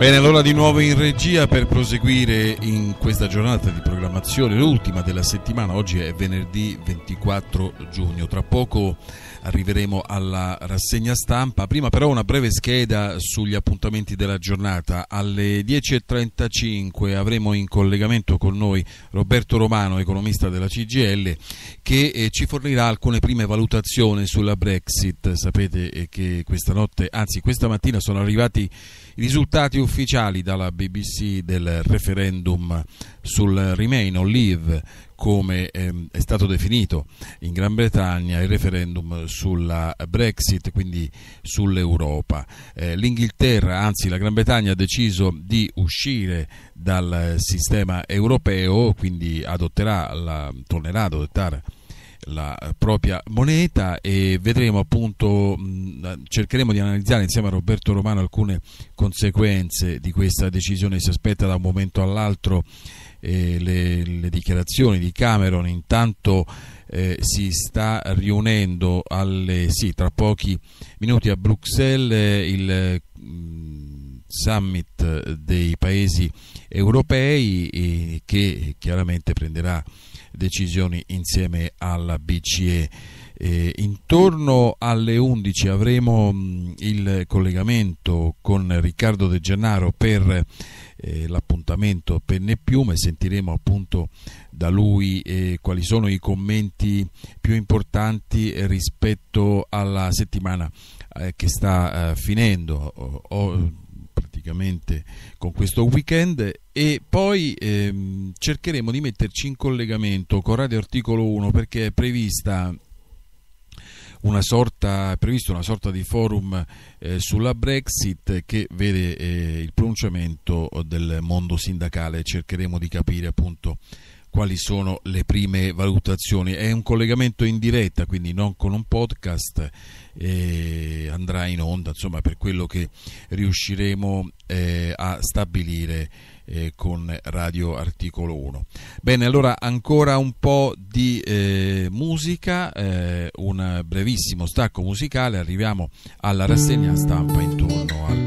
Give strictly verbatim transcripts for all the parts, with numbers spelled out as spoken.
Bene, allora di nuovo in regia per proseguire in questa giornata di programmazione, l'ultima della settimana. Oggi è venerdì ventiquattro giugno, tra poco arriveremo alla rassegna stampa. Prima però una breve scheda sugli appuntamenti della giornata. Alle dieci e trentacinque avremo in collegamento con noi Roberto Romano, economista della C G I L, che eh, ci fornirà alcune prime valutazioni sulla Brexit. Sapete eh, che questa notte, anzi questa mattina, sono arrivati i risultati ufficiali dalla B B C del referendum sul Remain o Leave, come ehm, è stato definito in Gran Bretagna, il referendum sulla Brexit, quindi sull'Europa. Eh, L'Inghilterra, anzi la Gran Bretagna, ha deciso di uscire dal sistema europeo, quindi adotterà la, tornerà ad adottare la propria moneta, e vedremo appunto, mh, cercheremo di analizzare insieme a Roberto Romano alcune conseguenze di questa decisione. Si aspetta da un momento all'altro eh, le, le dichiarazioni di Cameron. Intanto eh, si sta riunendo alle, sì, tra pochi minuti a Bruxelles il mh, summit dei paesi europei, eh, che chiaramente prenderà decisioni insieme alla B C E. Eh, intorno alle undici avremo mh, il collegamento con Riccardo De Gennaro per eh, l'appuntamento Penne e Piume. Sentiremo appunto da lui eh, quali sono i commenti più importanti eh, rispetto alla settimana eh, che sta eh, finendo o, o, praticamente con questo weekend. E poi ehm, cercheremo di metterci in collegamento con Radio Articolo uno, perché è prevista una sorta, è previsto una sorta di forum eh, sulla Brexit che vede eh, il pronunciamento del mondo sindacale. Cercheremo di capire appunto quali sono le prime valutazioni. È un collegamento in diretta, quindi non con un podcast, e andrà in onda, insomma, per quello che riusciremo eh, a stabilire eh, con Radio Articolo uno. Bene, allora ancora un po' di eh, musica, eh, un brevissimo stacco musicale, arriviamo alla rassegna stampa intorno al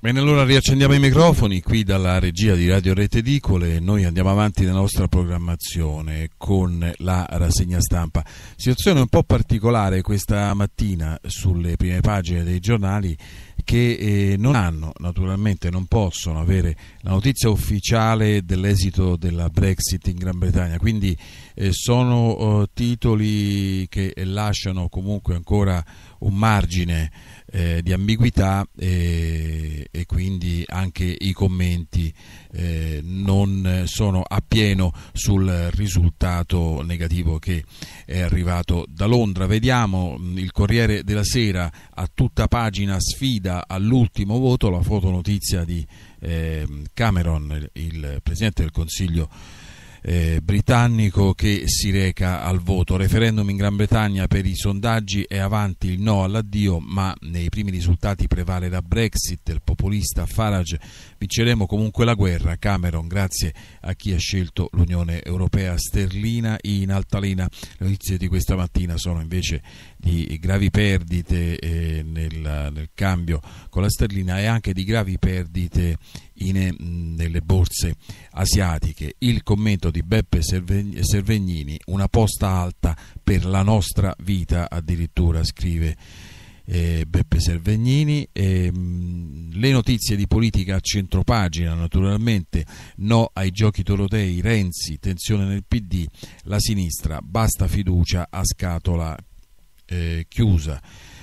Bene, allora riaccendiamo i microfoni qui dalla regia di Radio Rete Edicole e noi andiamo avanti nella nostra programmazione con la rassegna stampa. Situazione un po' particolare questa mattina sulle prime pagine dei giornali che eh, non hanno, naturalmente non possono avere la notizia ufficiale dell'esito della Brexit in Gran Bretagna, quindi eh, sono eh, titoli che lasciano comunque ancora un margine eh, di ambiguità e, e quindi anche i commenti eh, non sono appieno sul risultato negativo che è arrivato da Londra. Vediamo il Corriere della Sera a tutta pagina sfida all'ultimo voto, la fotonotizia di eh, Cameron, il Presidente del Consiglio Eh, britannico, che si reca al voto. Referendum in Gran Bretagna, per i sondaggi è avanti il no all'addio, ma nei primi risultati prevale la Brexit. Il populista Farage: vinceremo comunque la guerra. Cameron: grazie a chi ha scelto l'Unione Europea sterlina in altalena. Le notizie di questa mattina sono invece di gravi perdite eh, nel, nel cambio con la sterlina e anche di gravi perdite in, nelle borse asiatiche. Il commento di Beppe Servegnini: una posta alta per la nostra vita, addirittura scrive eh, Beppe Servegnini. E, mh, le notizie di politica a centropagina, naturalmente: no ai giochi torotei, Renzi, tensione nel P D, la sinistra, basta fiducia a scatola eh, chiusa.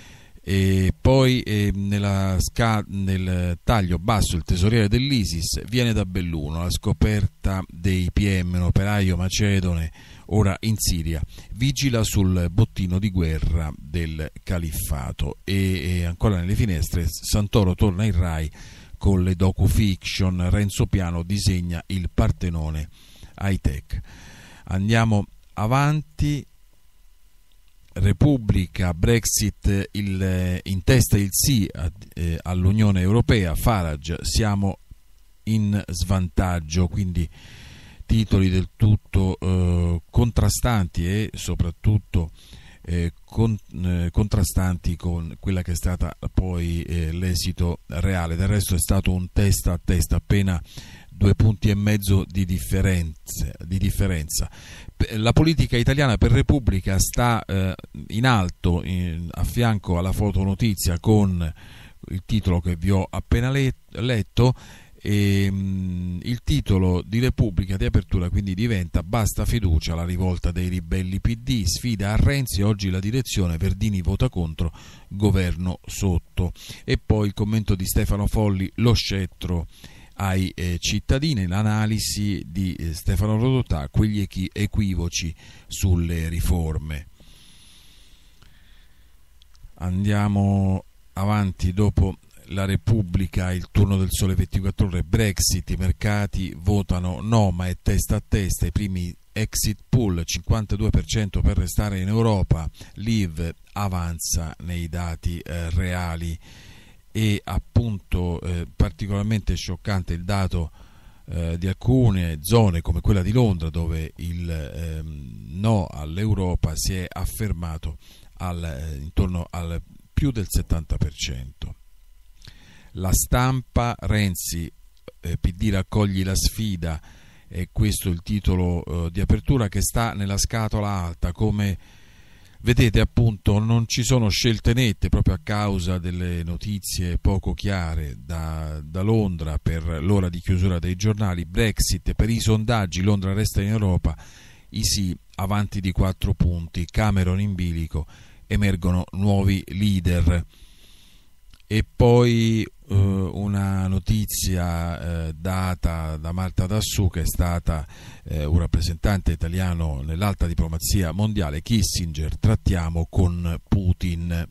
E poi eh, nella sca- nel taglio basso il tesoriere dell'ISIS viene da Belluno, la scoperta dei P M, un operaio macedone ora in Siria, vigila sul bottino di guerra del califfato. E, e ancora nelle finestre, Santoro torna in Rai con le docu-fiction, Renzo Piano disegna il Partenone high tech. Andiamo avanti. Repubblica: Brexit, il, in testa il sì eh, all'Unione Europea, Farage: siamo in svantaggio. Quindi titoli del tutto eh, contrastanti e soprattutto eh, con, eh, contrastanti con quella che è stata poi eh, l'esito reale. Del resto è stato un testa a testa, appena due punti e mezzo di differenza. Di differenza. La politica italiana, per Repubblica, sta eh, in alto, in, a fianco alla fotonotizia, con il titolo che vi ho appena let, letto. E, mh, il titolo di Repubblica di apertura quindi diventa: basta fiducia, la rivolta dei ribelli P D, sfida a Renzi, oggi la direzione, Verdini vota contro, governo sotto. E poi il commento di Stefano Folli: lo scettro ai eh, cittadini, l'analisi di eh, Stefano Rodotà, quegli equi- equivoci sulle riforme. Andiamo avanti. Dopo la Repubblica, il turno del Sole ventiquattro Ore: Brexit, i mercati votano no, ma è testa a testa, i primi exit poll, cinquantadue per cento per restare in Europa, l'I V avanza nei dati eh, reali. E appunto eh, particolarmente scioccante il dato eh, di alcune zone come quella di Londra, dove il eh, no all'Europa si è affermato al, eh, intorno al più del settanta per cento. La Stampa: Renzi, eh, P D raccogli la sfida, è questo il titolo eh, di apertura, che sta nella scatola alta. Come vedete, appunto, non ci sono scelte nette proprio a causa delle notizie poco chiare da, da Londra per l'ora di chiusura dei giornali. Brexit, per i sondaggi Londra resta in Europa, i sì avanti di quattro punti, Cameron in bilico, emergono nuovi leader. E poi eh, una notizia eh, data da Marta Dassù, che è stata eh, un rappresentante italiano nell'alta diplomazia mondiale, Kissinger: trattiamo con Putin.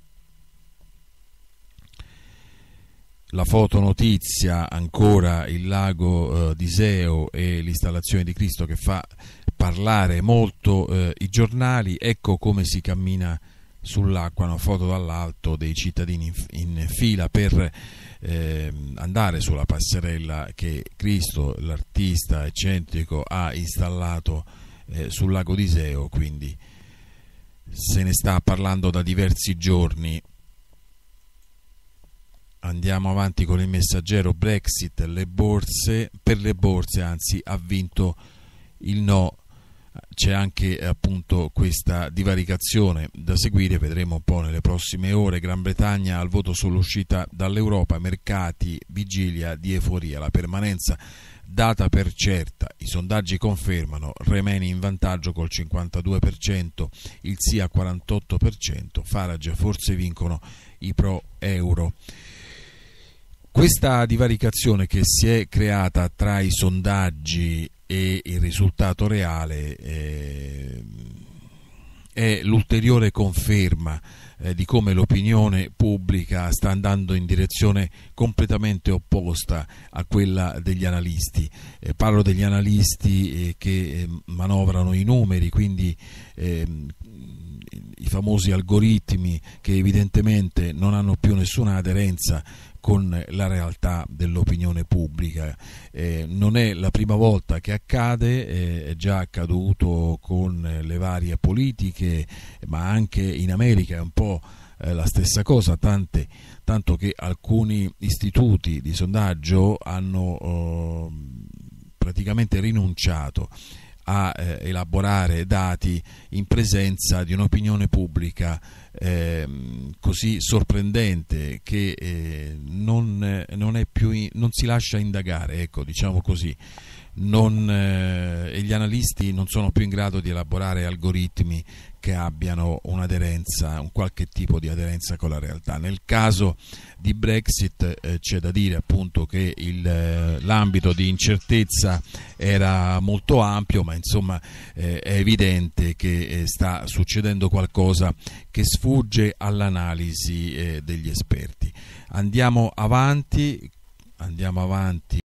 La fotonotizia, ancora il lago eh, d'Iseo e l'installazione di Cristo, che fa parlare molto eh, i giornali. Ecco come si cammina sull'acqua, una foto dall'alto dei cittadini in, in fila per eh, andare sulla passerella che Cristo, l'artista eccentrico, ha installato eh, sul lago d'Iseo. Quindi se ne sta parlando da diversi giorni. Andiamo avanti con il messaggero. Brexit, le borse, per le borse anzi ha vinto il no. C'è anche appunto questa divaricazione da seguire, vedremo un po' nelle prossime ore. Gran Bretagna al voto sull'uscita dall'Europa, mercati vigilia di euforia, la permanenza data per certa, i sondaggi confermano Remain in vantaggio col cinquantadue per cento, il sì al quarantotto per cento, Farage forse vincono i pro euro. Questa divaricazione che si è creata tra i sondaggi e il risultato reale eh, è l'ulteriore conferma eh, di come l'opinione pubblica sta andando in direzione completamente opposta a quella degli analisti. Eh, parlo degli analisti eh, che eh, manovrano i numeri, quindi eh, i famosi algoritmi che evidentemente non hanno più nessuna aderenza con la realtà dell'opinione pubblica. Eh, non è la prima volta che accade, eh, è già accaduto con le varie politiche, ma anche in America è un po' eh, la stessa cosa, tante, tanto che alcuni istituti di sondaggio hanno eh, praticamente rinunciato a eh, elaborare dati in presenza di un'opinione pubblica eh, così sorprendente che eh, non, eh, non, è più in, non si lascia indagare, ecco, diciamo così. Non, eh, e gli analisti non sono più in grado di elaborare algoritmi che abbiano un'aderenza, un qualche tipo di aderenza con la realtà. Nel caso di Brexit eh, c'è da dire appunto che il, eh, l'ambito di incertezza era molto ampio, ma insomma eh, è evidente che eh, sta succedendo qualcosa che sfugge all'analisi eh, degli esperti. Andiamo avanti, andiamo avanti.